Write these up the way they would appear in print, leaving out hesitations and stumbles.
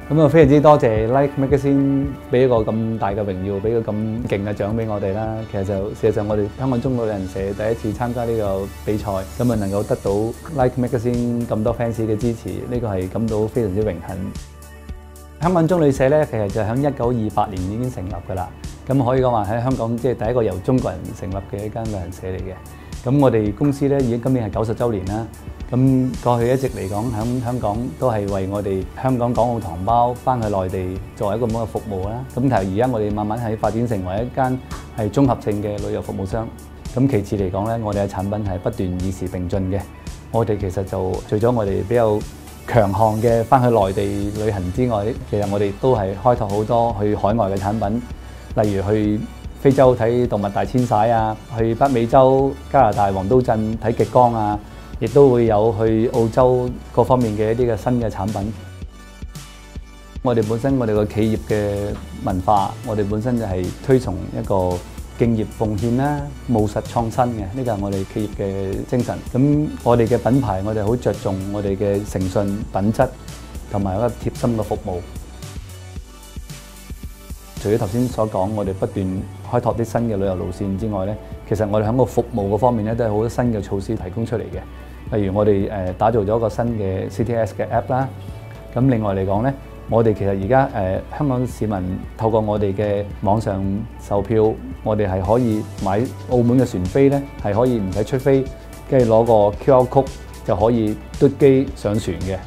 咁啊，非常之多謝 Like Magazine 俾一個咁大嘅榮耀，俾個咁勁嘅獎俾我哋啦。其實就事實上，我哋香港中老人社第一次參加呢個比賽，咁啊能夠得到 Like Magazine 咁多 fans 嘅支持，呢個係感到非常之榮幸。香港中旅社咧，其實就喺1928年已經成立㗎啦。咁可以講話喺香港即係第一個由中國人成立嘅一間旅行社嚟嘅。咁我哋公司咧已經今年係90週年啦。咁過去一直嚟講，喺香港都係為我哋香港港澳同胞翻去內地作為一個咁嘅服務啦。咁但係而家我哋慢慢係發展成為一間係綜合性嘅旅遊服務商。咁其次嚟講咧，我哋嘅產品係不斷與時並進嘅。我哋其實就除咗我哋比較強項嘅翻去內地旅行之外，其實我哋都係開拓好多去海外嘅產品，例如去非洲睇動物大遷徙啊，去北美洲加拿大黃刀鎮睇極光啊，亦都會有去澳洲各方面嘅一啲嘅新嘅產品。我哋本身我哋個企業嘅文化，我哋本身就係推崇一個敬業奉獻啦、務實創新嘅，呢個係我哋企業嘅精神。咁我哋嘅品牌，我哋好着重我哋嘅誠信、品質同埋一個貼心嘅服務。除咗頭先所講，我哋不斷開拓啲新嘅旅遊路線之外咧，其實我哋喺個服務嗰方面咧，都係好多新嘅措施提供出嚟嘅。例如我哋打造咗一個新嘅 CTS 嘅 app 啦。咁另外嚟講咧，我哋其實而家香港市民透過我哋嘅網上售票，我哋係可以買澳門嘅船飛咧，係可以唔使出飛，跟住攞個 QR code 就可以嘟機上船嘅。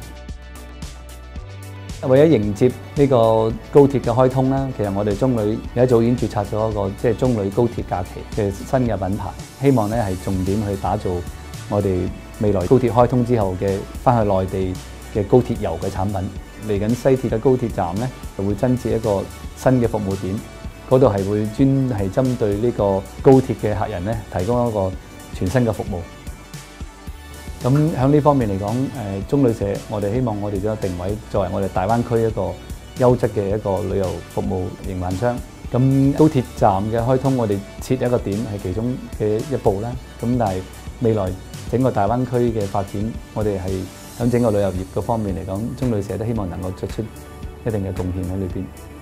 為咗迎接呢個高鐵嘅開通啦，其實我哋中旅有一早已經註冊咗一個即係中旅高鐵假期嘅新嘅品牌，希望咧係重點去打造我哋未來高鐵開通之後嘅翻去內地嘅高鐵遊嘅產品。嚟緊西鐵嘅高鐵站咧，就會增設一個新嘅服務點，嗰度係會專係針對呢個高鐵嘅客人咧，提供一個全新嘅服務。咁喺呢方面嚟講，中旅社我哋希望我哋嘅定位作為我哋大灣區一個優質嘅一個旅遊服務營辦商。咁高鐵站嘅開通，我哋設一個點係其中嘅一步啦。咁但係未來整個大灣區嘅發展，我哋係喺整個旅遊業嗰方面嚟講，中旅社都希望能夠作出一定嘅貢獻喺裏邊。